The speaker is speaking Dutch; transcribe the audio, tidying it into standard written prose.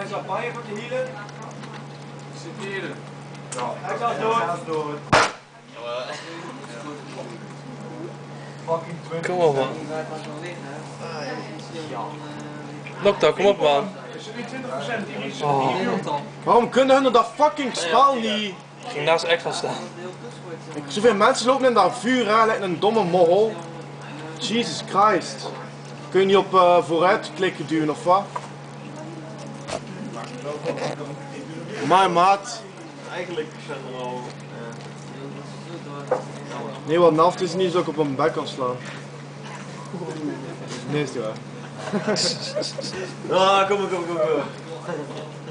eens lawaai van je hielen. Citeren. Ja, ik ga het door. Fucking 20. Kom op man. Dokter, kom op man. Is er niet 20% die is? Waarom kunnen hun dat fucking spel niet? Ik ging naast echt van staan. Zoveel mensen lopen in dat vuur, hè, lijkt een domme mogol. Jesus Christ. Kun je niet op vooruit klikken duwen of wat? Maar maat. Eigenlijk zijn er al. Nee, wat naft is niet zo ik op mijn bek kan slaan. Nee, is niet waar. Ah, kom.